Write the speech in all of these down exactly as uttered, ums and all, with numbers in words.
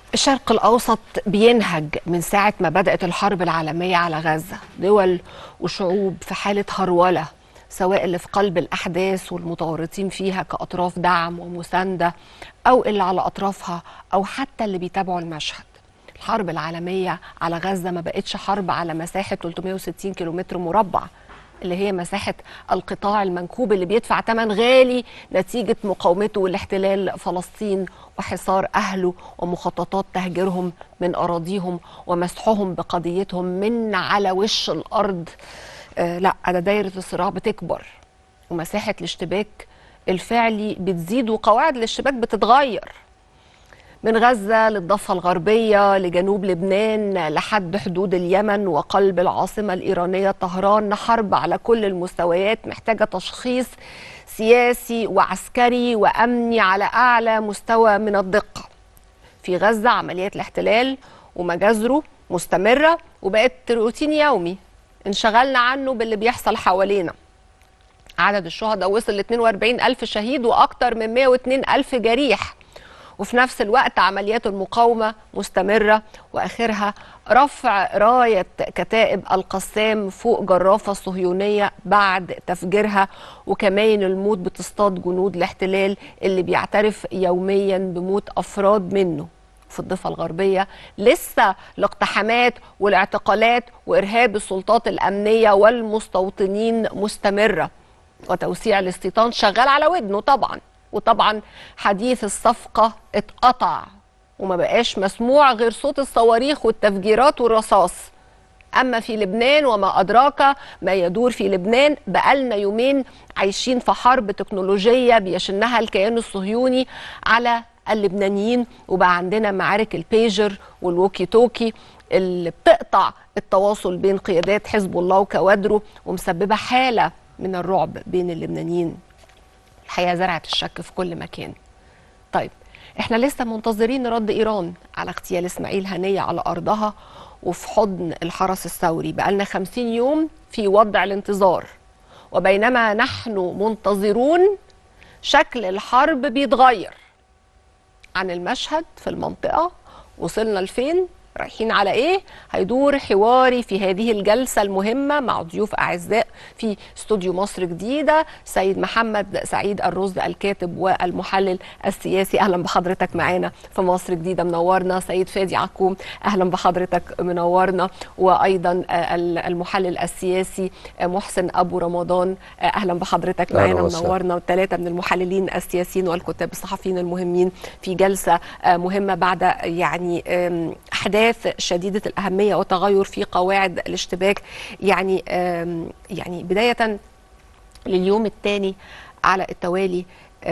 الشرق الأوسط بينهج من ساعة ما بدأت الحرب العالمية على غزة، دول وشعوب في حالة هرولة، سواء اللي في قلب الأحداث والمتورطين فيها كأطراف دعم ومساندة، أو اللي على أطرافها، أو حتى اللي بيتابعوا المشهد. الحرب العالمية على غزة ما بقتش حرب على مساحة ثلاثمائة وستين كيلومتر مربع، اللي هي مساحة القطاع المنكوب اللي بيدفع ثمن غالي نتيجة مقاومته والاحتلال فلسطين وحصار أهله ومخططات تهجيرهم من أراضيهم ومسحهم بقضيتهم من على وش الأرض. آه لا، ده دايرة الصراع بتكبر ومساحة الاشتباك الفعلي بتزيد وقواعد الاشتباك بتتغير، من غزة للضفة الغربية لجنوب لبنان لحد حدود اليمن وقلب العاصمة الإيرانية طهران. حرب على كل المستويات محتاجة تشخيص سياسي وعسكري وأمني على أعلى مستوى من الدقة. في غزة عمليات الاحتلال ومجازره مستمرة وبقت روتين يومي انشغلنا عنه باللي بيحصل حوالينا. عدد الشهداء وصل ل اثنين وأربعين ألف شهيد وأكثر من مئة واثنين ألف جريح، وفي نفس الوقت عمليات المقاومة مستمرة وآخرها رفع راية كتائب القسام فوق جرافة صهيونية بعد تفجيرها، وكمان الموت بتصطاد جنود الاحتلال اللي بيعترف يوميا بموت أفراد منه. في الضفة الغربية لسه الاقتحامات والاعتقالات وإرهاب السلطات الأمنية والمستوطنين مستمرة، وتوسيع الاستيطان شغال على ودنه طبعا. وطبعا حديث الصفقة اتقطع وما بقاش مسموع غير صوت الصواريخ والتفجيرات والرصاص. أما في لبنان وما أدراك ما يدور في لبنان، بقالنا يومين عايشين في حرب تكنولوجية بيشنها الكيان الصهيوني على اللبنانيين، وبقى عندنا معارك البيجر والووكي توكي اللي بتقطع التواصل بين قيادات حزب الله وكوادره ومسببة حالة من الرعب بين اللبنانيين. الحقيقة زرعت الشك في كل مكان. طيب احنا لسه منتظرين رد إيران على اغتيال إسماعيل هنية على أرضها وفي حضن الحرس الثوري. بقالنا خمسين يوم في وضع الانتظار، وبينما نحن منتظرون شكل الحرب بيتغير. عن المشهد في المنطقة وصلنا لفين؟ رايحين على ايه؟ هيدور حواري في هذه الجلسة المهمة مع ضيوف أعزاء في استوديو مصر جديدة. سيد محمد سعيد الرز الكاتب والمحلل السياسي، أهلا بحضرتك معانا في مصر جديدة، منورنا. سيد فادي عكوم، أهلا بحضرتك، منورنا. وأيضا المحلل السياسي محسن أبو رمضان، أهلا بحضرتك معانا، منورنا. والثلاثة من المحللين السياسيين والكتاب الصحفيين المهمين في جلسة مهمة بعد يعني أحداث شديدة الأهمية وتغير في قواعد الاشتباك. يعني يعني بداية لليوم الثاني على التوالي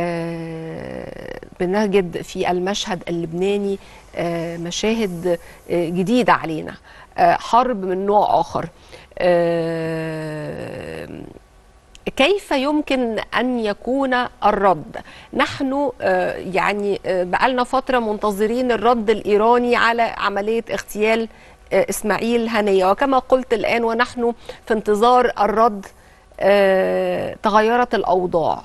بنجد في المشهد اللبناني مشاهد جديدة علينا، حرب من نوع آخر. كيف يمكن أن يكون الرد؟ نحن يعني بقالنا فترة منتظرين الرد الإيراني على عملية اغتيال إسماعيل هنية، وكما قلت الآن ونحن في انتظار الرد تغيرت الأوضاع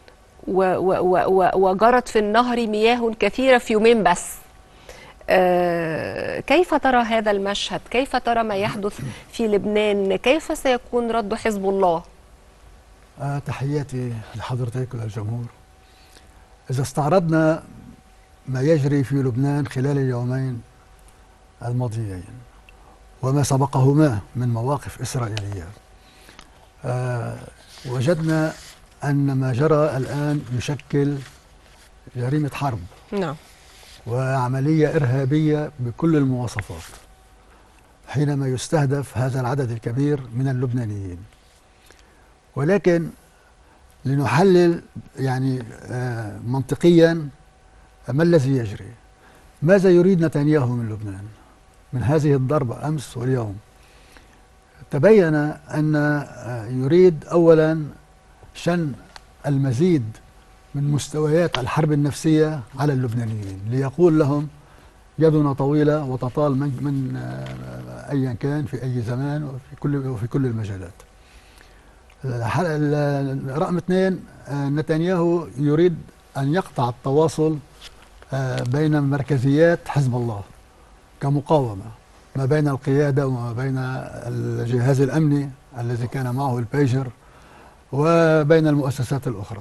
وجرت في النهر مياه كثيرة في يومين بس. كيف ترى هذا المشهد؟ كيف ترى ما يحدث في لبنان؟ كيف سيكون رد حزب الله؟ آه تحياتي لحضرتك وللجمهور. إذا استعرضنا ما يجري في لبنان خلال اليومين الماضيين وما سبقهما من مواقف إسرائيلية، آه وجدنا أن ما جرى الآن يشكل جريمة حرب. نعم. وعملية إرهابية بكل المواصفات حينما يستهدف هذا العدد الكبير من اللبنانيين. ولكن لنحلل يعني آه منطقيا ما الذي يجري. ماذا يريد نتنياهو من لبنان من هذه الضربة أمس واليوم؟ تبين أن آه يريد أولا شن المزيد من مستويات الحرب النفسية على اللبنانيين، ليقول لهم يدنا طويلة وتطال من, من آه أيا كان في أي زمان وفي كل, وفي كل المجالات. رقم اثنين، نتنياهو يريد أن يقطع التواصل بين مركزيات حزب الله كمقاومة ما بين القيادة وما بين الجهاز الأمني الذي كان معه البيجر وبين المؤسسات الأخرى.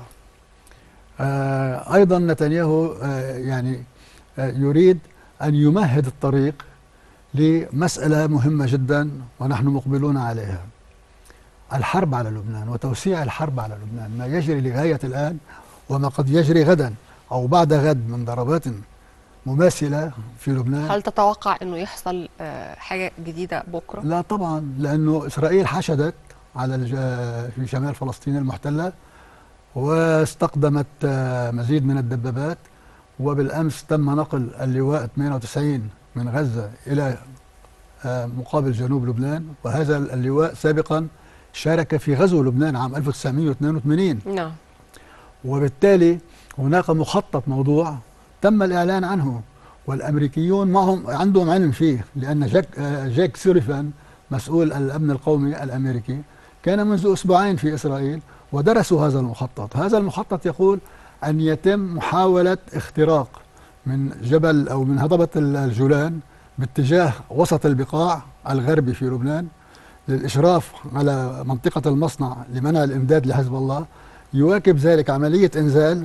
أيضا نتنياهو يعني يريد أن يمهد الطريق لمسألة مهمة جدا ونحن مقبلون عليها: الحرب على لبنان وتوسيع الحرب على لبنان. ما يجري لغاية الآن وما قد يجري غدا أو بعد غد من ضربات مماثلة في لبنان. هل تتوقع أنه يحصل حاجة جديدة بكرة؟ لا طبعا، لأنه إسرائيل حشدت على في شمال فلسطين المحتلة واستقدمت مزيد من الدبابات، وبالأمس تم نقل اللواء ثمانية وتسعين من غزة إلى مقابل جنوب لبنان، وهذا اللواء سابقا شارك في غزو لبنان عام ألف وتسعمائة واثنين وثمانين. نعم. وبالتالي هناك مخطط موضوع تم الإعلان عنه، والأمريكيون معهم عندهم علم فيه، لأن جاك, جاك سوليفان مسؤول الأمن القومي الأمريكي كان منذ أسبوعين في إسرائيل ودرسوا هذا المخطط. هذا المخطط يقول أن يتم محاولة اختراق من جبل أو من هضبة الجولان باتجاه وسط البقاع الغربي في لبنان للإشراف على منطقة المصنع لمنع الإمداد لحزب الله، يواكب ذلك عملية إنزال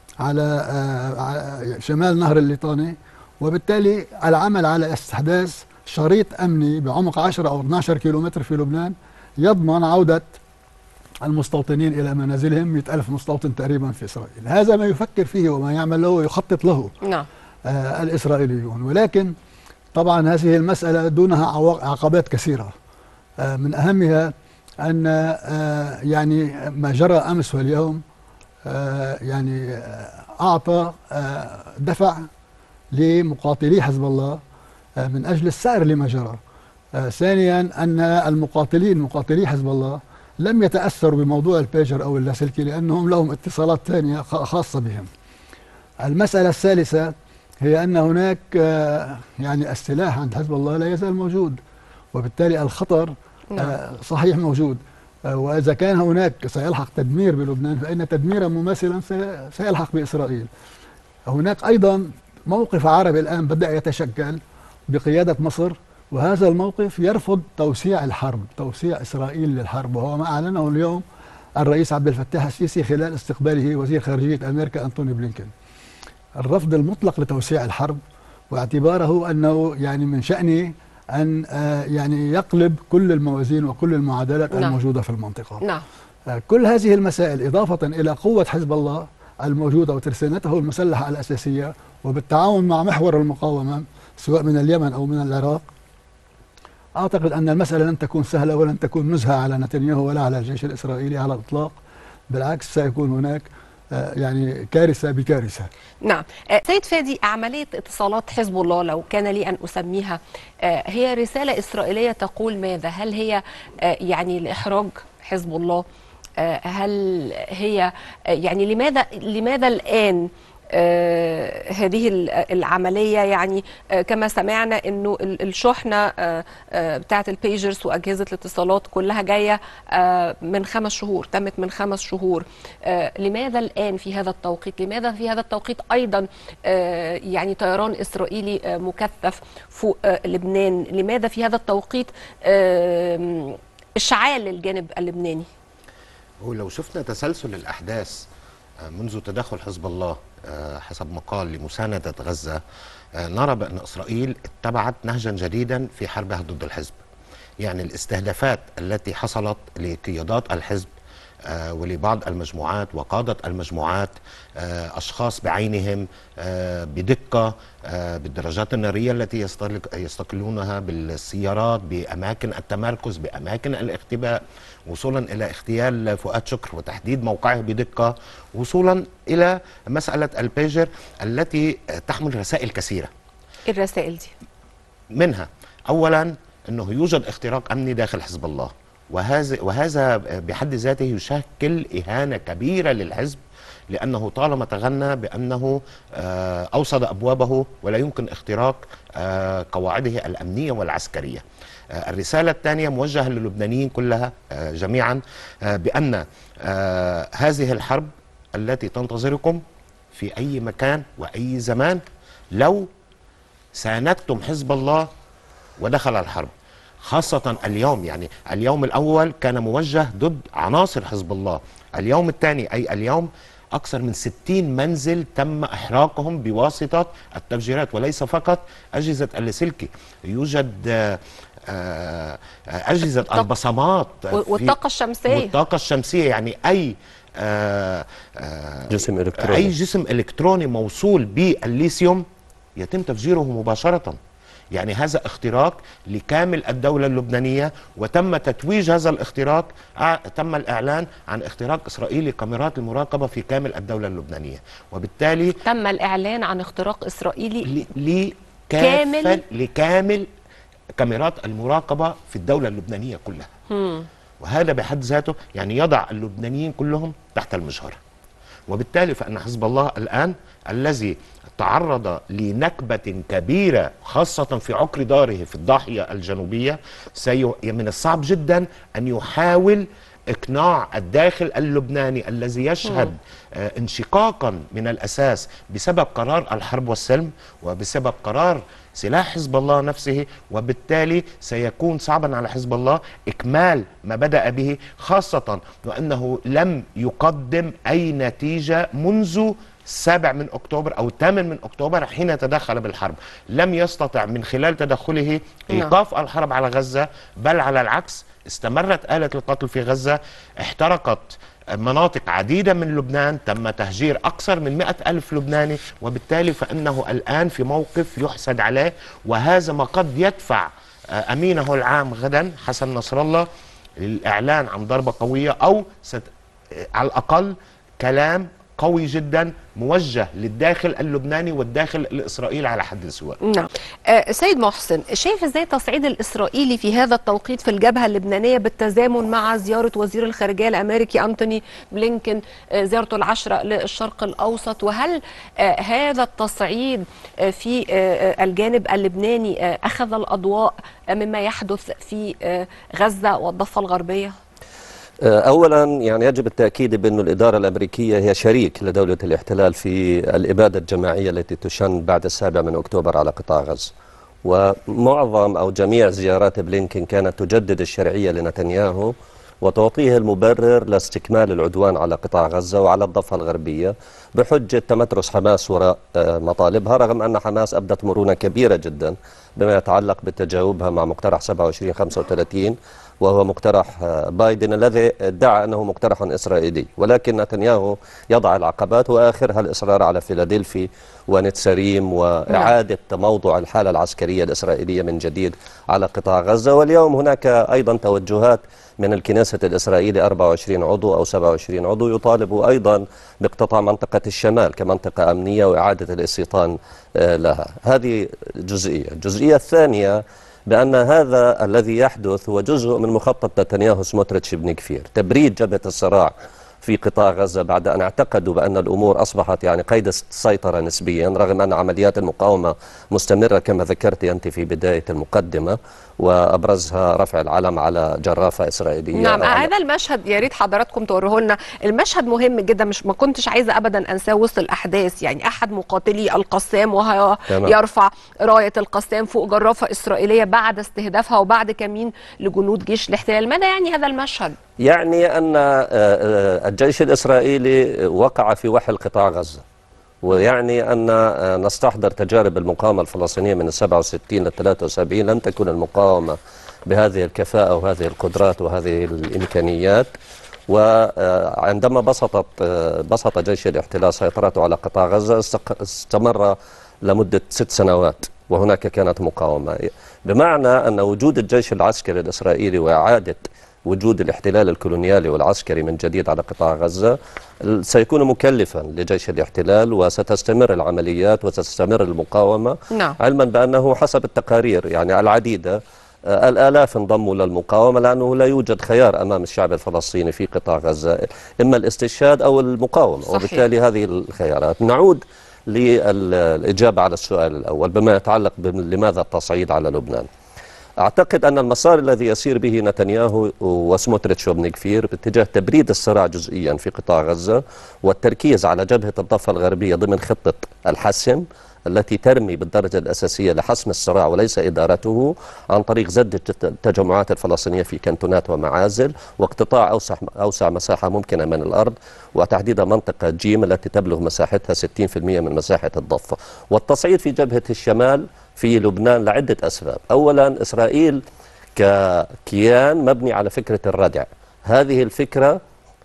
على شمال نهر الليطاني، وبالتالي العمل على استحداث شريط أمني بعمق عشرة أو اثني عشر كيلومتر في لبنان يضمن عودة المستوطنين إلى منازلهم، مئة ألف مستوطن تقريبا في إسرائيل. هذا ما يفكر فيه وما يعمل له ويخطط له نعم. آه الإسرائيليون. ولكن طبعا هذه المسألة دونها عقبات كثيرة، آه من أهمها أن آه يعني ما جرى أمس واليوم آه يعني آه أعطى آه دفع لمقاتلي حزب الله آه من أجل السعر لما جرى. آه ثانيا أن المقاتلين مقاتلي حزب الله لم يتأثروا بموضوع البيجر أو اللاسلكي لأنهم لهم اتصالات ثانية خاصة بهم. المسألة الثالثة هي أن هناك آه يعني السلاح عند حزب الله لا يزال موجود، وبالتالي الخطر آه صحيح موجود، آه وإذا كان هناك سيلحق تدمير بلبنان فإن تدميرا مماثلا سيلحق بإسرائيل. هناك أيضا موقف عربي الآن بدأ يتشكل بقيادة مصر، وهذا الموقف يرفض توسيع الحرب، توسيع إسرائيل للحرب، وهو ما أعلنه اليوم الرئيس عبد الفتاح السيسي خلال استقباله وزير خارجية أمريكا أنتوني بلينكن. الرفض المطلق لتوسيع الحرب، واعتباره أنه يعني من شأنه أن يعني يقلب كل الموازين وكل المعادلات نعم. الموجودة في المنطقة. نعم. كل هذه المسائل إضافة إلى قوة حزب الله الموجودة وترسانته المسلحة الأساسية، وبالتعاون مع محور المقاومة سواء من اليمن أو من العراق، أعتقد أن المسألة لن تكون سهلة ولن تكون نزهة على نتنياهو ولا على الجيش الإسرائيلي على الإطلاق. بالعكس سيكون هناك يعني كارثة بكارثة. نعم. سيد فادي، عملية اتصالات حزب الله لو كان لي أن أسميها هي رسالة إسرائيلية تقول ماذا؟ هل هي يعني لإحراج حزب الله؟ هل هي يعني لماذا لماذا الآن آه هذه العملية؟ يعني آه كما سمعنا أنه الشحنة آه آه بتاعة البيجرز وأجهزة الاتصالات كلها جاية آه من خمس شهور، تمت من خمس شهور. آه لماذا الآن في هذا التوقيت؟ لماذا في هذا التوقيت أيضا آه يعني طيران إسرائيلي آه مكثف فوق آه لبنان؟ لماذا في هذا التوقيت آه إشعال للجانب اللبناني؟ ولو شفنا تسلسل الأحداث منذ تدخل حزب الله حسب مقال لمساندة غزة، نرى بأن إسرائيل اتبعت نهجا جديدا في حربها ضد الحزب. يعني الاستهدافات التي حصلت لقيادات الحزب ولبعض المجموعات وقادة المجموعات، أشخاص بعينهم بدقة بالدراجات النارية التي يستقلونها، بالسيارات، بأماكن التمركز، بأماكن الاختباء، وصولا إلى اغتيال فؤاد شكر وتحديد موقعه بدقة، وصولا إلى مسألة البيجر التي تحمل رسائل كثيرة. الرسائل دي منها أولا أنه يوجد اختراق أمني داخل حزب الله، وهذا وهذا بحد ذاته يشكل إهانة كبيرة للحزب، لأنه طالما تغنى بأنه أوصد أبوابه ولا يمكن اختراق قواعده الأمنية والعسكرية. الرسالة الثانية موجهة للبنانيين كلها جميعا، بأن هذه الحرب التي تنتظركم في أي مكان وأي زمان لو ساندتم حزب الله ودخل الحرب، خاصة اليوم. يعني اليوم الأول كان موجه ضد عناصر حزب الله، اليوم الثاني أي اليوم أكثر من ستين منزل تم إحراقهم بواسطة التفجيرات، وليس فقط أجهزة اللاسلكي، يوجد أجهزة البصمات والطاقة الشمسية والطاقة الشمسية يعني أي آآ آآ جسم إلكتروني أي جسم إلكتروني موصول بالليثيوم يتم تفجيره مباشرة. يعني هذا اختراق لكامل الدولة اللبنانية، وتم تتويج هذا الاختراق، تم الإعلان عن اختراق إسرائيلي كاميرات المراقبة في كامل الدولة اللبنانية، وبالتالي تم الإعلان عن اختراق إسرائيلي لكامل لكامل كاميرات المراقبة في الدولة اللبنانية كلها. مم. وهذا بحد ذاته يعني يضع اللبنانيين كلهم تحت المجهر. وبالتالي فإن حزب الله الآن الذي تعرض لنكبة كبيرة خاصة في عقر داره في الضاحية الجنوبية، سي من الصعب جدا أن يحاول إقناع الداخل اللبناني الذي يشهد آه انشقاقا من الأساس بسبب قرار الحرب والسلم وبسبب قرار سلاح حزب الله نفسه، وبالتالي سيكون صعبا على حزب الله إكمال ما بدأ به، خاصة وأنه لم يقدم أي نتيجة منذ السابع من أكتوبر أو الثامن من أكتوبر حين تدخل بالحرب. لم يستطع من خلال تدخله إيقاف الحرب على غزة، بل على العكس استمرت آلة القتل في غزة، احترقت مناطق عديدة من لبنان، تم تهجير أكثر من مئة ألف لبناني، وبالتالي فإنه الآن في موقف يحسد عليه، وهذا ما قد يدفع أمينه العام غدا حسن نصر الله للإعلان عن ضربة قوية، أو ست... على الأقل كلام قوي جدا موجه للداخل اللبناني والداخل الإسرائيلي على حد سواء. نعم. آه سيد محسن، شايف ازاي التصعيد الإسرائيلي في هذا التوقيت في الجبهة اللبنانية بالتزامن مع زيارة وزير الخارجية الأمريكي أنتوني بلينكن، آه زيارته العشرة للشرق الأوسط، وهل آه هذا التصعيد آه في آه الجانب اللبناني آه أخذ الأضواء آه مما يحدث في آه غزة والضفة الغربية؟ أولا يعني يجب التأكيد بأن الإدارة الأمريكية هي شريك لدولة الاحتلال في الإبادة الجماعية التي تشن بعد السابع من أكتوبر على قطاع غزة، ومعظم أو جميع زيارات بلينكن كانت تجدد الشرعية لنتنياهو وتعطيه المبرر لاستكمال العدوان على قطاع غزة وعلى الضفة الغربية بحجة تمترس حماس وراء مطالبها، رغم أن حماس أبدت مرونة كبيرة جدا بما يتعلق بتجاوبها مع مقترح سبعة وعشرين خمسة وثلاثين، وهو مقترح بايدن الذي ادعى أنه مقترح إسرائيلي، ولكن نتنياهو يضع العقبات وآخرها الإصرار على فيلادلفي ونتساريم وإعادة موضوع الحالة العسكرية الإسرائيلية من جديد على قطاع غزة. واليوم هناك أيضا توجهات من الكنيسة الإسرائيلي أربعة وعشرين عضو أو سبعة وعشرين عضو يطالب أيضا باقتطاع منطقة الشمال كمنطقة أمنية وإعادة الاستيطان لها. هذه جزئية. الجزئية الثانية بأن هذا الذي يحدث هو جزء من مخطط نتنياهو سموتريتش بن كفير، تبريد جبهة الصراع في قطاع غزة بعد أن اعتقدوا بأن الأمور أصبحت يعني قيد السيطرة نسبيا، رغم أن عمليات المقاومة مستمرة كما ذكرت أنت في بداية المقدمة، وأبرزها رفع العلم على جرافة إسرائيلية. نعم، هذا المشهد يا ريت حضراتكم توروه لنا، المشهد مهم جدا، مش ما كنتش عايزة أبدا أنساه وسط الأحداث. يعني أحد مقاتلي القسام وهو يرفع راية القسام فوق جرافة إسرائيلية بعد استهدافها وبعد كمين لجنود جيش الاحتلال. ماذا يعني هذا المشهد؟ يعني أن الجيش الإسرائيلي وقع في وحل قطاع غزة، ويعني أن نستحضر تجارب المقاومة الفلسطينية من السبعة وستين للثلاثة وسبعين، لم تكن المقاومة بهذه الكفاءة وهذه القدرات وهذه الإمكانيات. وعندما بسطت بسط جيش الاحتلال سيطرته على قطاع غزة استمر لمدة ست سنوات وهناك كانت مقاومة، بمعنى أن وجود الجيش العسكري الإسرائيلي وإعادة وجود الاحتلال الكولونيالي والعسكري من جديد على قطاع غزة سيكون مكلفا لجيش الاحتلال، وستستمر العمليات وستستمر المقاومة. نعم. علما بأنه حسب التقارير يعني العديدة الآلاف انضموا للمقاومة، لأنه لا يوجد خيار أمام الشعب الفلسطيني في قطاع غزة، إما الاستشهاد أو المقاومة. صحيح. وبالتالي هذه الخيارات. نعود للإجابة على السؤال الأول بما يتعلق بلماذا التصعيد على لبنان. أعتقد أن المسار الذي يسير به نتنياهو وسموتريتش وابن كفير باتجاه تبريد الصراع جزئيا في قطاع غزة والتركيز على جبهة الضفة الغربية ضمن خطة الحسم التي ترمي بالدرجة الأساسية لحسم الصراع وليس إدارته عن طريق زج التجمعات الفلسطينية في كنتونات ومعازل واقتطاع أوسع, أوسع مساحة ممكنة من الأرض وتحديد منطقة جيم التي تبلغ مساحتها ستين بالمئة من مساحة الضفة والتصعيد في جبهة الشمال في لبنان لعدة أسباب. أولا إسرائيل ككيان مبني على فكرة الردع، هذه الفكرة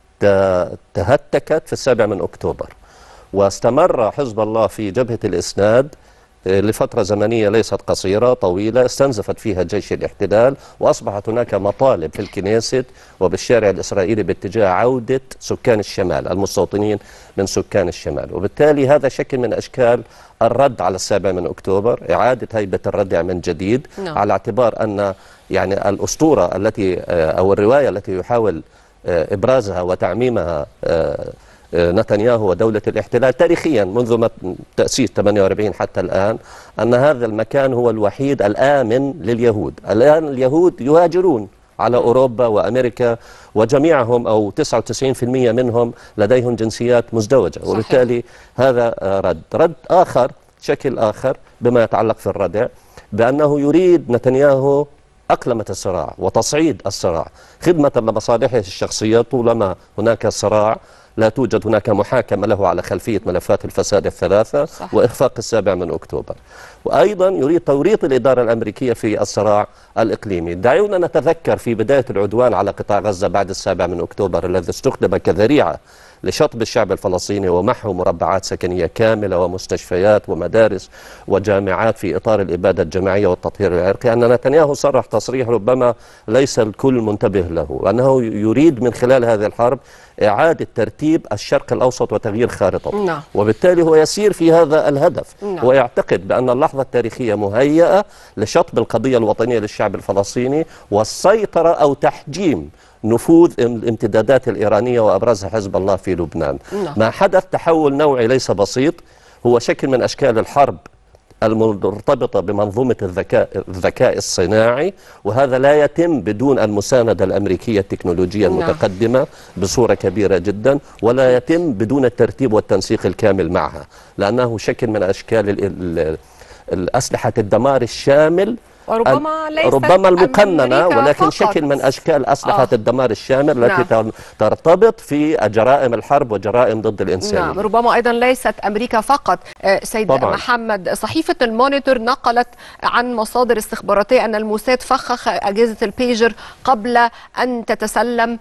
تهتكت في السابع من أكتوبر واستمر حزب الله في جبهة الإسناد لفترة زمنية ليست قصيرة طويلة استنزفت فيها جيش الاحتلال وأصبحت هناك مطالب في الكنيست وبالشارع الإسرائيلي باتجاه عودة سكان الشمال المستوطنين من سكان الشمال، وبالتالي هذا شكل من أشكال الرد على السابع من أكتوبر، إعادة هيبة الردع من جديد no. على اعتبار أن يعني الأسطورة التي أو الرواية التي يحاول إبرازها وتعميمها نتنياهو ودولة الاحتلال تاريخيا منذ تأسيس ثمانية وأربعين حتى الآن أن هذا المكان هو الوحيد الآمن لليهود. الآن اليهود يهاجرون على أوروبا وأمريكا وجميعهم أو تسعة وتسعين بالمئة منهم لديهم جنسيات مزدوجة صحيح. وبالتالي هذا رد رد آخر شكل آخر بما يتعلق في الردع بأنه يريد نتنياهو أقلمة الصراع وتصعيد الصراع خدمة لمصالحه الشخصية. طولما هناك صراع لا توجد هناك محاكمة له على خلفية ملفات الفساد الثلاثة صحيح. وإخفاق السابع من أكتوبر، وأيضا يريد توريط الإدارة الأمريكية في الصراع الإقليمي. دعونا نتذكر في بداية العدوان على قطاع غزة بعد السابع من أكتوبر الذي استخدم كذريعة لشطب الشعب الفلسطيني ومحو مربعات سكنية كاملة ومستشفيات ومدارس وجامعات في إطار الإبادة الجماعية والتطهير العرقي، أن نتنياهو صرح تصريح ربما ليس الكل منتبه له أنه يريد من خلال هذه الحرب إعادة ترتيب الشرق الأوسط وتغيير خارطته نعم. وبالتالي هو يسير في هذا الهدف نعم. ويعتقد بأن اللحظة التاريخية مهيئة لشطب القضية الوطنية للشعب الفلسطيني والسيطرة أو تحجيم نفوذ الامتدادات الإيرانية وأبرزها حزب الله في لبنان نعم. ما حدث تحول نوعي ليس بسيط، هو شكل من أشكال الحرب المرتبطة بمنظومة الذكاء الذكاء الصناعي، وهذا لا يتم بدون المساندة الأمريكية التكنولوجية المتقدمة بصورة كبيرة جدا، ولا يتم بدون الترتيب والتنسيق الكامل معها، لأنه شكل من أشكال الأسلحة الدمار الشامل وربما ليست ربما المقننة، ولكن فقط. شكل من أشكال أسلحة آه. الدمار الشامل التي نعم. ترتبط في جرائم الحرب وجرائم ضد الإنسان. نعم. ربما أيضا ليست أمريكا فقط. سيد طبعا. محمد، صحيفة المونيتور نقلت عن مصادر استخباراتية أن الموساد فخخ أجهزة البيجر قبل أن تتسلم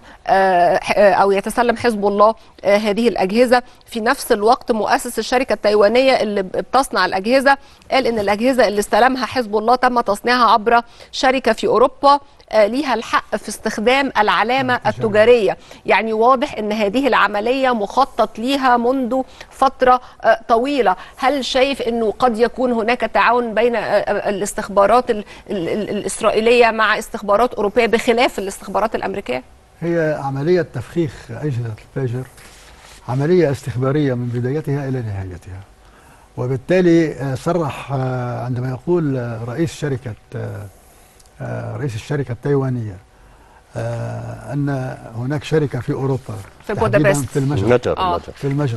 أو يتسلم حزب الله هذه الأجهزة. في نفس الوقت مؤسس الشركة التايوانية اللي بتصنع الأجهزة قال أن الأجهزة اللي استلمها حزب الله تم تصنيعها عبر شركة في أوروبا ليها الحق في استخدام العلامة التجارية. يعني واضح أن هذه العملية مخطط ليها منذ فترة طويلة. هل شايف أنه قد يكون هناك تعاون بين الاستخبارات الإسرائيلية مع استخبارات أوروبية بخلاف الاستخبارات الأمريكية؟ هي عملية تفخيخ أجهزة البيجر عملية استخبارية من بدايتها إلى نهايتها، وبالتالي صرح عندما يقول رئيس شركة رئيس الشركة التايوانية أن هناك شركة في أوروبا في بودابست في المجر آه. في المجر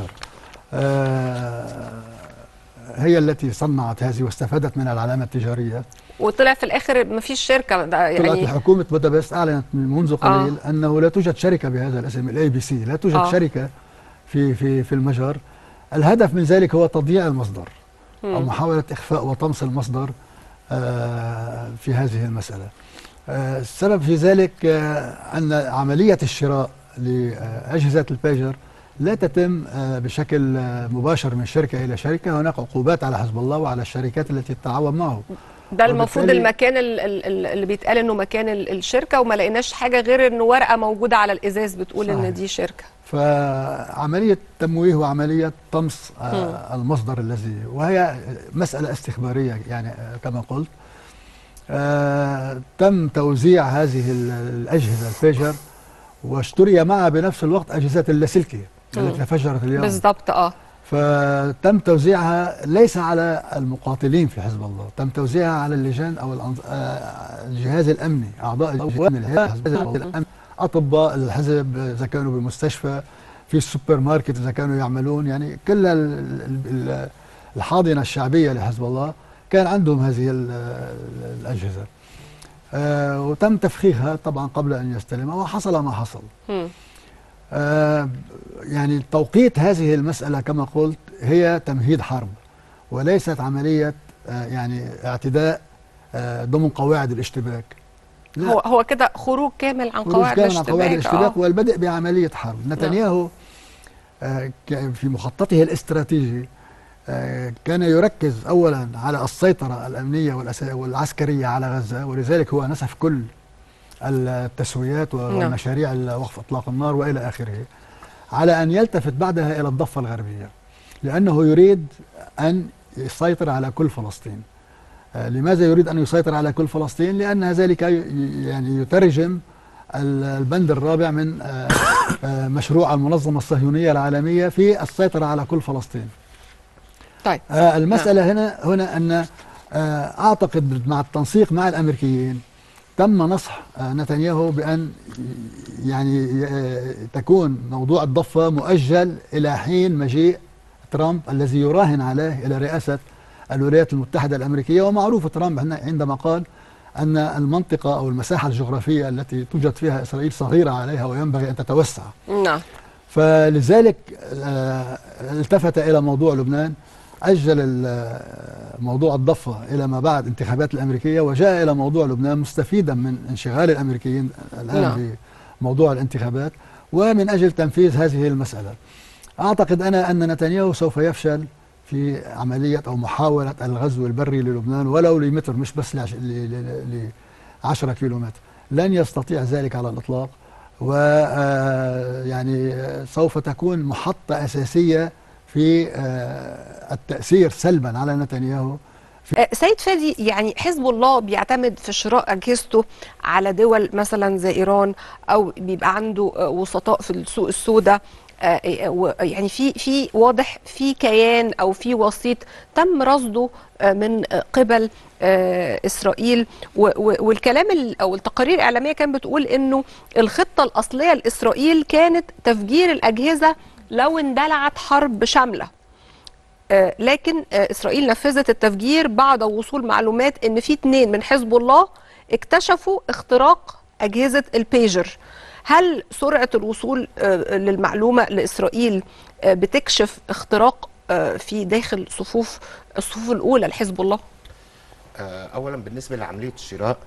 هي التي صنعت هذه واستفادت من العلامة التجارية، وطلع في الآخر ما فيش شركة يعني. طلعت حكومة بودابست أعلنت منذ قليل آه. أنه لا توجد شركة بهذا الاسم الاي بي سي، لا توجد آه. شركة في في في المجر. الهدف من ذلك هو تضييع المصدر م. أو محاولة إخفاء وطمس المصدر آه في هذه المسألة. آه السبب في ذلك آه أن عملية الشراء لأجهزة البيجر لا تتم آه بشكل آه مباشر من شركة إلى شركة. هناك عقوبات على حزب الله وعلى الشركات التي تتعاون معه. ده المفروض المكان اللي بيتقال انه مكان الشركه، وما لقيناش حاجه غير انه ورقه موجوده على الازاز بتقول صحيح. ان دي شركه. فعمليه تمويه وعمليه طمس آه المصدر الذي، وهي مساله استخباريه يعني آه كما قلت. آه تم توزيع هذه الاجهزه البيجر واشتري معها بنفس الوقت اجهزه اللاسلكي التي تفجرت اليوم بالضبط. اه فتم توزيعها ليس على المقاتلين في حزب الله، تم توزيعها على اللجان أو الأنظ- آه، الجهاز الأمني، أعضاء الجهاز الأمني، أطباء الحزب إذا كانوا بمستشفى، في السوبر ماركت إذا كانوا يعملون، يعني كل ال- ال- الحاضنة الشعبية لحزب الله كان عندهم هذه ال- ال- الأجهزة. آه، وتم تفخيخها طبعا قبل أن يستلمها، وحصل ما حصل. مم. آه، يعني توقيت هذه المسألة كما قلت هي تمهيد حرب، وليست عملية آه، يعني اعتداء آه، ضمن قواعد الاشتباك. لا، هو هو كده خروج كامل عن خروج قواعد كامل عن الاشتباك. قواعد الاشتباك آه. والبدء بعملية حرب. نتنياهو آه، ك- في مخططه الاستراتيجي آه، كان يركز أولا على السيطرة الأمنية والأس- والعسكرية على غزة، ولذلك هو نسف كل التسويات والمشاريع وقف إطلاق النار وإلى آخره، على أن يلتفت بعدها إلى الضفة الغربية، لأنه يريد أن يسيطر على كل فلسطين. آه، لماذا يريد أن يسيطر على كل فلسطين؟ لأن ذلك ي- يعني يترجم ال- البند الرابع من آه، آه، مشروع المنظمة الصهيونية العالمية في السيطرة على كل فلسطين. طيب. آه، المسألة هنا هنا أن آه، أعتقد مع التنسيق مع الأمريكيين تم نصح آه، نتنياهو بأن يعني آه، تكون موضوع الضفة مؤجل إلى حين مجيء ترامب الذي يراهن عليه إلى رئاسة الولايات المتحدة الأمريكية. ومعروف ترامب عندما قال أن المنطقة أو المساحة الجغرافية التي توجد فيها إسرائيل صغيرة عليها وينبغي أن تتوسع. نعم. فلذلك آه، التفت إلى موضوع لبنان، أجل ال- موضوع الضفة إلى ما بعد انتخابات الأمريكية، وجاء إلى موضوع لبنان مستفيدا من انشغال الأمريكيين الآن نعم. بموضوع الانتخابات ومن أجل تنفيذ هذه المسألة. أعتقد أنا أن نتنياهو سوف يفشل في عملية أو محاولة الغزو البري للبنان ولو لمتر، مش بس ل عشرة كيلومتر، لن يستطيع ذلك على الإطلاق. ويعني سوف تكون محطة أساسية في آه، التأثير سلبا على نتنياهو. آه، سيد فادي، يعني حزب الله بيعتمد في شراء أجهزته على دول مثلا زي إيران، أو بيبقى عنده آه، وسطاء في السوق السوداء. آه، آه، يعني في في واضح في كيان او في وسيط تم رصده آه، من آه، قبل آه، اسرائيل. و- و- والكلام ال- او التقارير الاعلاميه كانت بتقول انه الخطه الاصليه لاسرائيل كانت تفجير الاجهزه لو اندلعت حرب شامله. آه، لكن آه، اسرائيل نفذت التفجير بعد وصول معلومات ان في اتنين من حزب الله اكتشفوا اختراق اجهزه البيجر. هل سرعه الوصول آه، للمعلومه لاسرائيل آه، بتكشف اختراق آه، في داخل صفوف الصفوف الاولى لحزب الله؟ آه، اولا بالنسبه لعمليه الشراء،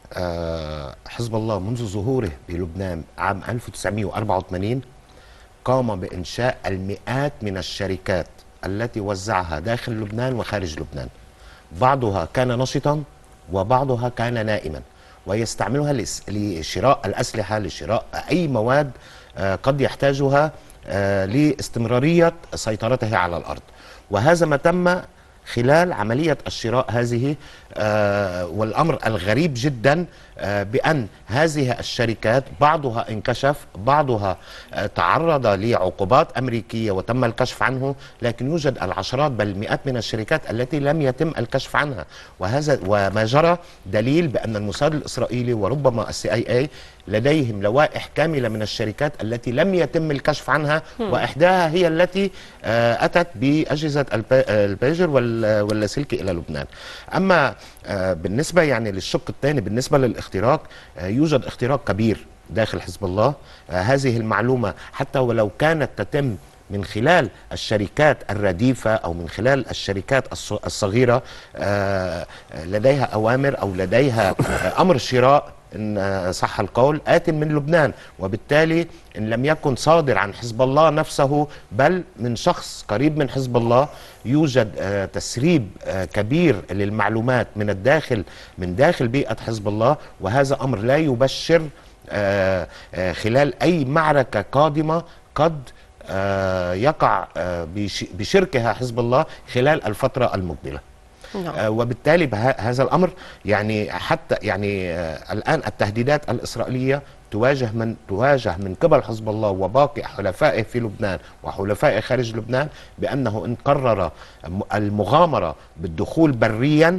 آه، حزب الله منذ ظهوره بلبنان عام ألف وتسعمائة وأربعة وثمانين قام بانشاء المئات من الشركات التي وزعها داخل لبنان وخارج لبنان. بعضها كان نشطا وبعضها كان نائما، ويستعملها لس- لشراء الأسلحة، لشراء أي مواد آه، قد يحتاجها آه، لاستمرارية سيطرته على الأرض. وهذا ما تم خلال عملية الشراء هذه. آه، والأمر الغريب جدا آه، بأن هذه الشركات بعضها انكشف، بعضها آه، تعرض لعقوبات أمريكية وتم الكشف عنه، لكن يوجد العشرات بل المئات من الشركات التي لم يتم الكشف عنها. وهذا وما جرى دليل بأن الموساد الإسرائيلي وربما السي اي اي لديهم لوائح كاملة من الشركات التي لم يتم الكشف عنها، وإحداها هي التي آه، أتت بأجهزة الب- البيجر وال- واللاسلكي إلى لبنان. أما آه، بالنسبة يعني للشق الثاني بالنسبة للاختراق، آه، يوجد اختراق كبير داخل حزب الله. آه، هذه المعلومة حتى ولو كانت تتم من خلال الشركات الرديفة أو من خلال الشركات الص- الصغيرة، آه، لديها أوامر أو لديها آه، أمر شراء إن آه، صح القول آت من لبنان، وبالتالي إن لم يكن صادر عن حزب الله نفسه بل من شخص قريب من حزب الله، يوجد آه، تسريب آه، كبير للمعلومات من الداخل من داخل بيئة حزب الله. وهذا أمر لا يبشر آه، آه، خلال أي معركة قادمة قد آه، يقع آه، بش- بشركها حزب الله خلال الفترة المقبلة. نعم. آه وبالتالي بهذا الأمر يعني حتى يعني آه الآن التهديدات الإسرائيلية تواجه من تواجه من قبل حزب الله وباقي حلفائه في لبنان وحلفائه خارج لبنان بأنه إن قرر المغامرة بالدخول بريا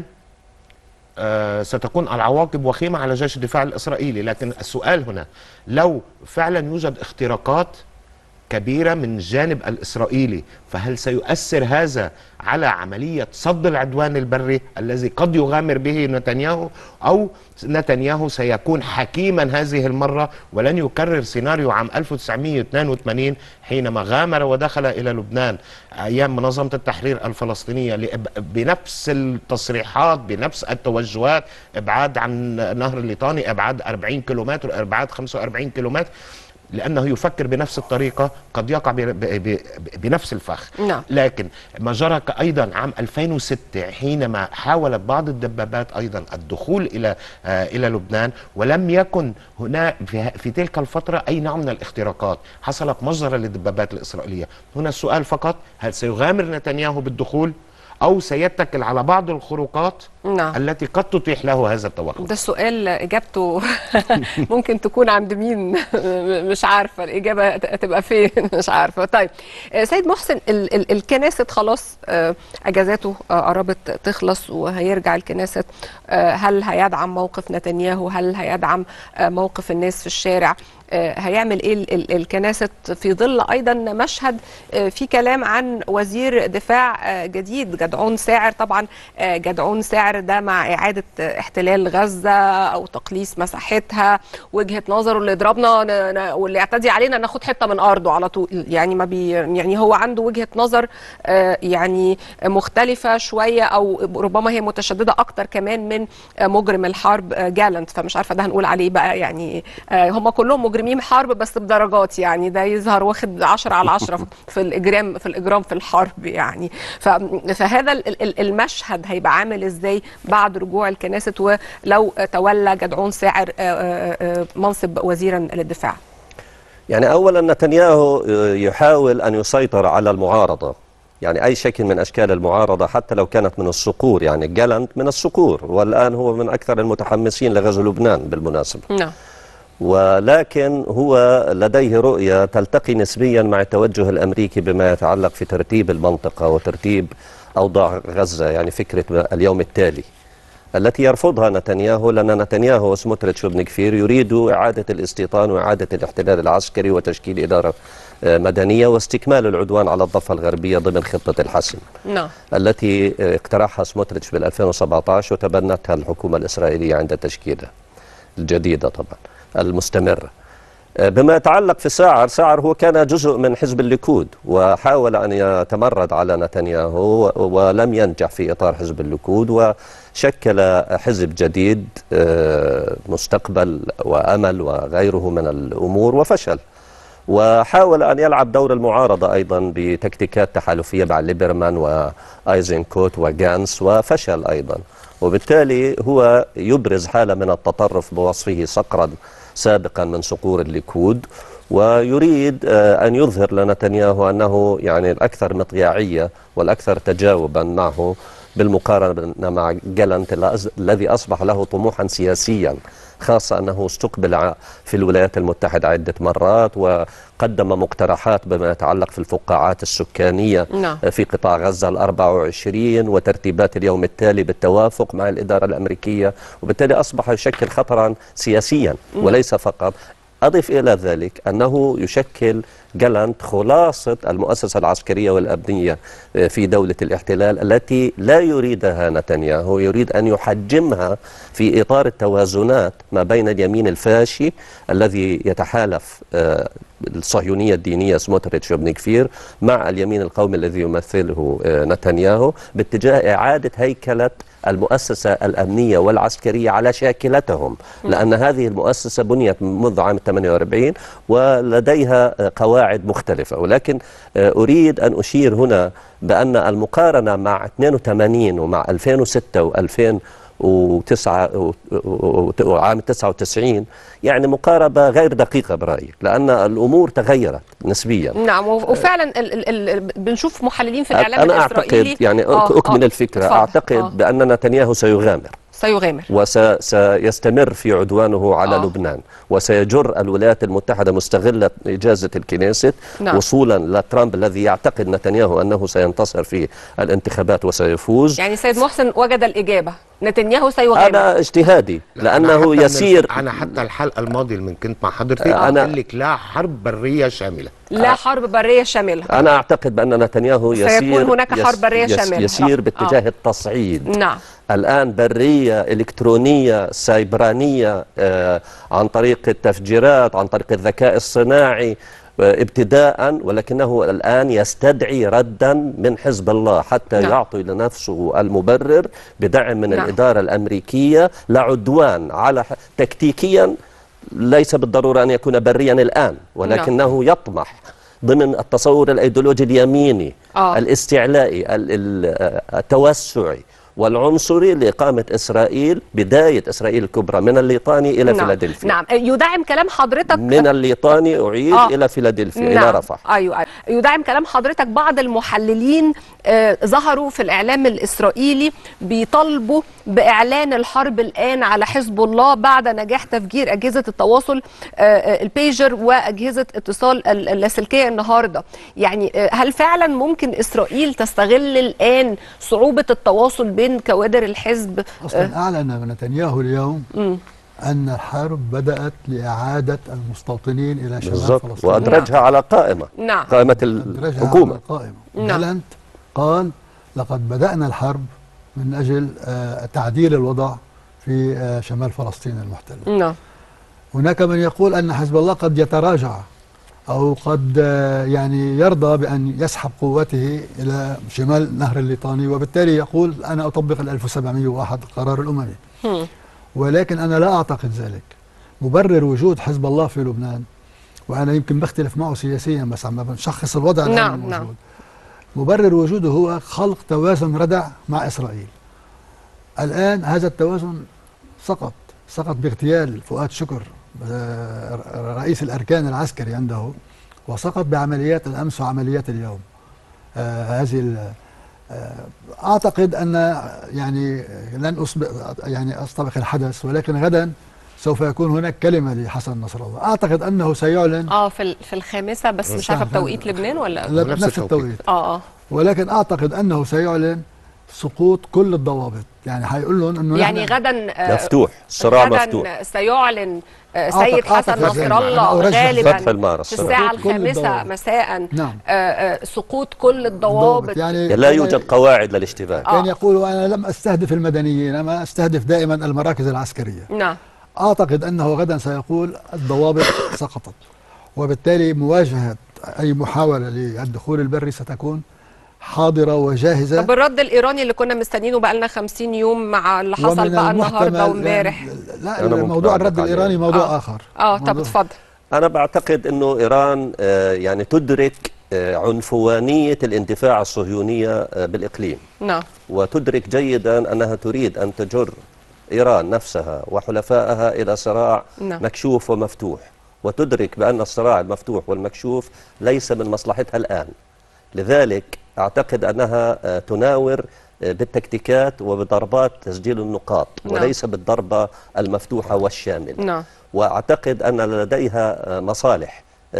آه ستكون العواقب وخيمة على جيش الدفاع الإسرائيلي. لكن السؤال هنا، لو فعلا يوجد اختراقات كبيرة من الجانب الإسرائيلي، فهل سيؤثر هذا على عملية صد العدوان البري الذي قد يغامر به نتنياهو، أو نتنياهو سيكون حكيما هذه المرة ولن يكرر سيناريو عام ألف وتسعمئة واثنين وثمانين حينما غامر ودخل إلى لبنان أيام منظمة التحرير الفلسطينية بنفس التصريحات بنفس التوجهات، إبعاد عن نهر الليطاني، إبعاد أربعين كيلومتر، إبعاد خمسة وأربعين كيلومتر، لأنه يفكر بنفس الطريقة قد يقع بنفس الفخ. نعم. لكن ما جرى أيضا عام ألفين وستة حينما حاولت بعض الدبابات أيضا الدخول إلى آه إلى لبنان، ولم يكن هنا في, في تلك الفترة أي نوع من الاختراقات، حصلت مجزرة للدبابات الإسرائيلية. هنا السؤال فقط، هل سيغامر نتنياهو بالدخول أو سيتكل على بعض الخروقات نعم. التي قد تتيح له هذا التوقف؟ ده السؤال إجابته ممكن تكون عند مين مش عارفة، الإجابة تبقى فين مش عارفة. طيب سيد محسن، ال ال الكنيست خلاص أجازاته قربت تخلص وهيرجع الكنيست، هل هيدعم موقف نتنياهو؟ هل هيدعم موقف الناس في الشارع؟ هيعمل ايه الكنيست في ظل ايضا مشهد في كلام عن وزير دفاع جديد جدعون ساعر؟ طبعا جدعون ساعر ده مع اعاده احتلال غزه او تقليص مساحتها، وجهه نظره اللي يضربنا واللي يعتدي علينا ناخد حته من ارضه على طول، يعني ما بي يعني هو عنده وجهه نظر يعني مختلفه شويه، او ربما هي متشدده اكتر كمان من مجرم الحرب جالنت. فمش عارفه ده هنقول عليه بقى يعني هم كلهم مجرمين حرب بس بدرجات، يعني ده يظهر واخد عشرة على عشرة في الإجرام في الإجرام في الحرب يعني. فهذا المشهد هيبقى عامل ازاي بعد رجوع الكنيست ولو تولى جدعون ساعر منصب وزيرا للدفاع؟ يعني أولا نتنياهو يحاول أن يسيطر على المعارضة، يعني أي شكل من أشكال المعارضة حتى لو كانت من الصقور، يعني جالنت من الصقور والآن هو من أكثر المتحمسين لغزو لبنان بالمناسبة. نعم. ولكن هو لديه رؤية تلتقي نسبيا مع التوجه الأمريكي بما يتعلق في ترتيب المنطقة وترتيب أوضاع غزة، يعني فكرة اليوم التالي التي يرفضها نتنياهو، لأن نتنياهو وسموتريتش وبن كفير يريدوا إعادة الاستيطان وإعادة الاحتلال العسكري وتشكيل إدارة مدنية واستكمال العدوان على الضفة الغربية ضمن خطة الحسم نعم. التي اقترحها سموتريتش بال ألفين وسبعة عشر وتبنتها الحكومة الإسرائيلية عند تشكيلها الجديدة طبعا المستمرة. بما يتعلق في ساعر، ساعر هو كان جزء من حزب الليكود وحاول أن يتمرد على نتنياهو ولم ينجح في إطار حزب الليكود، وشكل حزب جديد مستقبل وأمل وغيره من الأمور وفشل، وحاول أن يلعب دور المعارضة أيضا بتكتيكات تحالفية مع ليبرمان وآيزنكوت وغانس وفشل أيضا، وبالتالي هو يبرز حالة من التطرف بوصفه صقرا سابقا من صقور الليكود، ويريد أن يظهر لنتنياهو أنه يعني الأكثر مطياعية والأكثر تجاوبا معه بالمقارنة مع جالنت الذي أصبح له طموحا سياسيا، خاصة أنه استقبل في الولايات المتحدة عدة مرات وقدم مقترحات بما يتعلق في الفقاعات السكانية نعم. في قطاع غزة الأربع وعشرين وترتيبات اليوم التالي بالتوافق مع الإدارة الأمريكية، وبالتالي أصبح يشكل خطرا سياسيا وليس فقط. أضف إلى ذلك أنه يشكل جالنت خلاصة المؤسسة العسكرية والأمنية في دولة الاحتلال التي لا يريدها نتنياهو، يريد أن يحجمها في إطار التوازنات ما بين اليمين الفاشي الذي يتحالف الصهيونية الدينية سموتريتش وبن كفير مع اليمين القومي الذي يمثله نتنياهو باتجاه إعادة هيكلة المؤسسة الأمنية والعسكرية على شاكلتهم، لأن هذه المؤسسة بنيت منذ عام ثمانية وأربعين ولديها قواعد مختلفة. ولكن أريد أن أشير هنا بأن المقارنة مع اثنين وثمانين ومع ألفين وستة وألفين وتسعة وعام تسعة وتسعين، يعني مقاربة غير دقيقة برأيي، لأن الأمور تغيرت نسبيا. نعم، وفعلا ال ال ال بنشوف محللين في الإعلام أنا الإسرائيلي. أعتقد يعني آه أكمل آه الفكرة. اتفضل. أعتقد آه. بأن نتنياهو سيغامر سيغامر وسيستمر في عدوانه على آه. لبنان، وسيجر الولايات المتحدة مستغلة إجازة الكنيست نعم. وصولا لترامب الذي يعتقد نتنياهو أنه سينتصر في الانتخابات وسيفوز. يعني سيد محسن وجد الإجابة، نتنياهو سيغامر. هذا اجتهادي لأنه أنا يسير. أنا حتى الحلقة الماضية اللي كنت مع حضرتك أنا قال لك لا حرب برية شاملة. لا حرب برية شاملة. أنا أعتقد بأن نتنياهو يسير سيكون هناك حرب برية يس شاملة. يسير آه. باتجاه آه. التصعيد. نعم. الآن برية إلكترونية سيبرانية، آه عن طريق التفجيرات، عن طريق الذكاء الصناعي آه ابتداء، ولكنه الآن يستدعي ردا من حزب الله حتى نعم. يعطي لنفسه المبرر بدعم من نعم. الإدارة الأمريكية لعدوان على تكتيكيا ليس بالضرورة أن يكون بريا الآن، ولكنه نعم. يطمح ضمن التصور الأيديولوجي اليميني آه. الاستعلائي التوسعي والعنصري لإقامة إسرائيل، بداية إسرائيل الكبرى من الليطاني إلى نعم. فيلادلفيا. نعم، يدعم كلام حضرتك من الليطاني أعيد آه. إلى فيلادلفيا. نعم. إلى رفح. أيوة. أيوة يدعم كلام حضرتك. بعض المحللين آه ظهروا في الإعلام الإسرائيلي بيطالبوا بإعلان الحرب الآن على حزب الله بعد نجاح تفجير أجهزة التواصل آه البيجر وأجهزة اتصال اللاسلكية النهاردة. يعني آه هل فعلا ممكن إسرائيل تستغل الآن صعوبة التواصل بين بين كوادر الحزب؟ أصلا أعلن نتنياهو اليوم م. أن الحرب بدأت لإعادة المستوطنين إلى شمال فلسطين، وأدرجها نعم. على قائمة نعم. قائمة الحكومة. قائمة. نعم. قال لقد بدأنا الحرب من أجل تعديل الوضع في شمال فلسطين المحتلة. نعم. هناك من يقول أن حزب الله قد يتراجع أو قد يعني يرضى بأن يسحب قوته إلى شمال نهر الليطاني، وبالتالي يقول أنا أطبق ال ألف وسبعمئة وواحد القرار الأممي. ولكن أنا لا أعتقد ذلك. مبرر وجود حزب الله في لبنان، وأنا يمكن بختلف معه سياسيا بس عم بنشخص الوضع الآن نعم الموجود. نعم. مبرر وجوده هو خلق توازن ردع مع إسرائيل. الآن هذا التوازن سقط سقط باغتيال فؤاد شكر رئيس الأركان العسكري عنده، وسقط بعمليات الأمس وعمليات اليوم. آه هذه آه أعتقد أن يعني لن أسبق يعني أستبق الحدث، ولكن غدا سوف يكون هناك كلمة لحسن نصر الله. أعتقد أنه سيعلن اه في في الخامسة، بس مش عارفة بتوقيت لبنان ولا لا بنفس التوقيت. اه اه ولكن أعتقد أنه سيعلن سقوط كل الضوابط، يعني هيقول لهم انه يعني غدا مفتوح الصراع غدا مفتوح. سيعلن سيد حسن نصر الله غالبا في الساعة الخامسة مساء نعم. سقوط كل الضوابط. يعني لا يوجد قواعد للاشتباك. كان يقول أنا لم أستهدف المدنيين، أنا أستهدف دائما المراكز العسكرية. نعم. أعتقد أنه غدا سيقول الضوابط سقطت، وبالتالي مواجهة أي محاولة للدخول البري ستكون حاضرة وجاهزة. طب الرد الإيراني اللي كنا مستنينه بقى لنا خمسين يوم مع اللي حصل بقى النهارده وامبارح؟ لا موضوع الرد الإيراني موضوع آه. آخر. اه طب اتفضل. أنا بعتقد أنه إيران آه يعني تدرك آه عنفوانية الاندفاع الصهيونية آه بالإقليم. نعم. وتدرك جيدا أنها تريد أن تجر إيران نفسها وحلفائها إلى صراع نعم. مكشوف ومفتوح، وتدرك بأن الصراع المفتوح والمكشوف ليس من مصلحتها الآن. لذلك أعتقد أنها تناور بالتكتيكات وبضربات تسجيل النقاط نعم. وليس بالضربة المفتوحة والشاملة نعم. وأعتقد أن لديها مصالح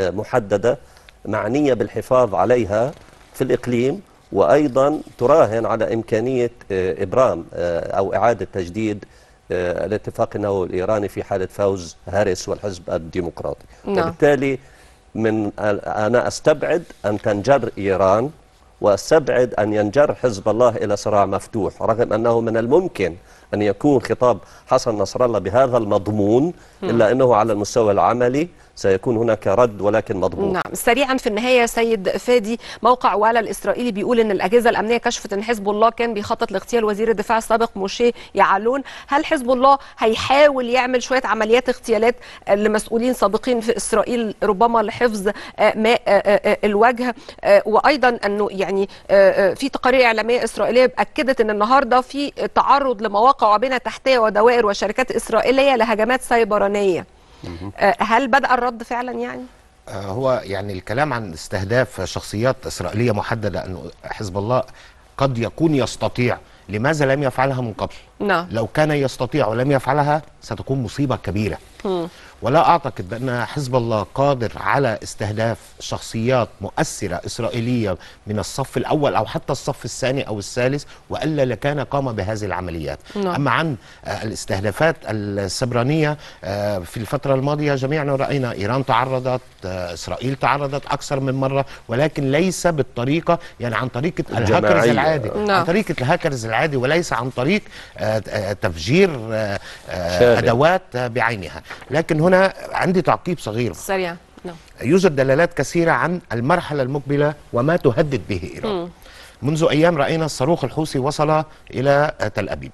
محددة معنية بالحفاظ عليها في الإقليم، وأيضا تراهن على إمكانية إبرام أو إعادة تجديد الاتفاق النووي الإيراني في حالة فوز هاريس والحزب الديمقراطي نعم. وبالتالي من أنا أستبعد أن تنجر إيران، واستبعد أن ينجر حزب الله إلى صراع مفتوح، رغم أنه من الممكن أن يكون خطاب حسن نصر الله بهذا المضمون، إلا أنه على المستوى العملي سيكون هناك رد ولكن مضبوط. نعم. سريعا في النهايه سيد فادي، موقع والا الاسرائيلي بيقول ان الاجهزه الامنيه كشفت ان حزب الله كان بيخطط لاغتيال وزير الدفاع السابق موشي يعلون. هل حزب الله هيحاول يعمل شويه عمليات اغتيالات لمسؤولين سابقين في اسرائيل ربما لحفظ ماء الوجه؟ وايضا انه يعني في تقارير اعلاميه اسرائيليه اكدت ان النهارده في تعرض لمواقع وبنى تحتيه ودوائر وشركات اسرائيليه لهجمات سيبرانيه. هل بدأ الرد فعلا يعني؟ هو يعني الكلام عن استهداف شخصيات إسرائيلية محددة أنه حزب الله قد يكون يستطيع، لماذا لم يفعلها من قبل؟ نعم. لو كان يستطيع ولم يفعلها ستكون مصيبة كبيرة. م. ولا أعتقد بأن حزب الله قادر على استهداف شخصيات مؤثرة إسرائيلية من الصف الأول أو حتى الصف الثاني أو الثالث، وإلا لكان قام بهذه العمليات. نعم. أما عن الاستهدافات السبرانية في الفترة الماضية جميعنا رأينا إيران تعرضت، إسرائيل تعرضت أكثر من مرة، ولكن ليس بالطريقة يعني عن طريقة الهاكرز العادي. نعم. عن طريقة الهاكرز العادي وليس عن طريق تفجير أدوات بعينها. لكن هنا عندي تعقيب صغير سريع. نعم. يوجد دلالات كثيرة عن المرحلة المقبلة وما تهدد به إيران. م. منذ أيام رأينا الصاروخ الحوثي وصل إلى تل أبيب.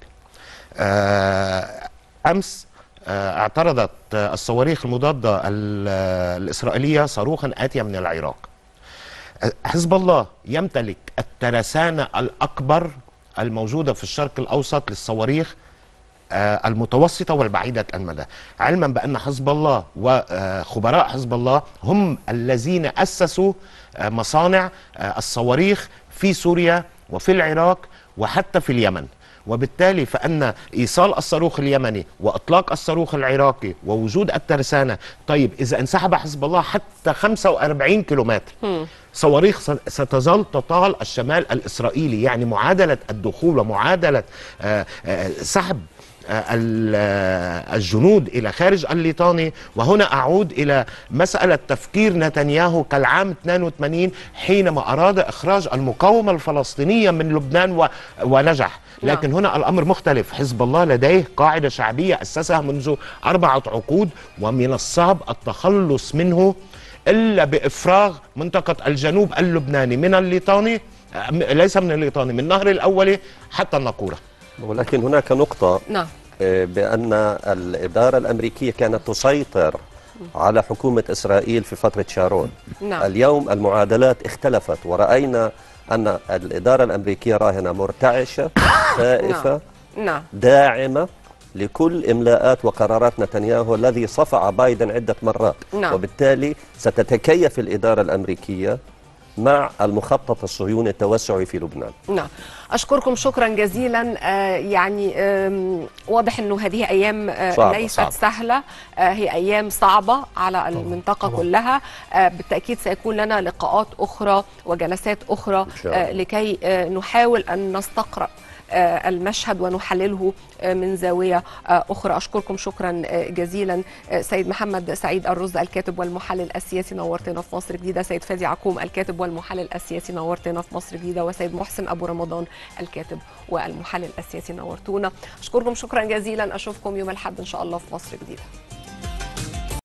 أمس اعترضت الصواريخ المضادة الإسرائيلية صاروخا آتيا من العراق. حزب الله يمتلك الترسانة الأكبر الموجودة في الشرق الأوسط للصواريخ المتوسطة والبعيدة المدى، علما بأن حزب الله وخبراء حزب الله هم الذين أسسوا مصانع الصواريخ في سوريا وفي العراق وحتى في اليمن. وبالتالي فأن إيصال الصاروخ اليمني وإطلاق الصاروخ العراقي ووجود الترسانة، طيب إذا انسحب حزب الله حتى خمسة وأربعين كيلومتر صواريخ ستظل تطال الشمال الإسرائيلي، يعني معادلة الدخول ومعادلة سحب الجنود إلى خارج الليطاني. وهنا أعود إلى مسألة تفكير نتنياهو كالعام اثنين وثمانين حينما أراد إخراج المقاومة الفلسطينية من لبنان ونجح. لكن هنا الأمر مختلف. حزب الله لديه قاعدة شعبية أسسها منذ أربعة عقود، ومن الصعب التخلص منه إلا بإفراغ منطقة الجنوب اللبناني من الليطاني، ليس من الليطاني، من النهر الأولي حتى الناقورة. ولكن هناك نقطة. نعم. بأن الإدارة الأمريكية كانت تسيطر على حكومة إسرائيل في فترة شارون. نعم. اليوم المعادلات اختلفت، ورأينا أن الإدارة الأمريكية راهنة مرتعشة خائفة. نعم. نعم. داعمة لكل إملاءات وقرارات نتنياهو الذي صفع بايدن عدة مرات. نعم. وبالتالي ستتكيف الإدارة الأمريكية مع المخطط الصهيوني التوسعي في لبنان. نعم. أشكركم شكرا جزيلا. آه يعني آه واضح أنه هذه أيام آه صعبة ليست صعبة. سهلة. آه هي أيام صعبة على المنطقة طبعا. كلها. آه بالتأكيد سيكون لنا لقاءات أخرى وجلسات أخرى آه لكي آه نحاول أن نستقرأ المشهد ونحلله من زاوية أخرى. أشكركم شكرا جزيلا سيد محمد سعيد الرز الكاتب والمحلل السياسي، نورتنا في مصر جديدة. سيد فادي عكوم الكاتب والمحلل السياسي، نورتنا في مصر جديدة. وسيد محسن أبو رمضان الكاتب والمحلل السياسي، نورتونا. أشكركم شكرا جزيلا. أشوفكم يوم الأحد إن شاء الله في مصر جديدة.